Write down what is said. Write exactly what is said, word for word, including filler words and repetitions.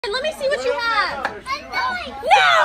And let me see what you have. No!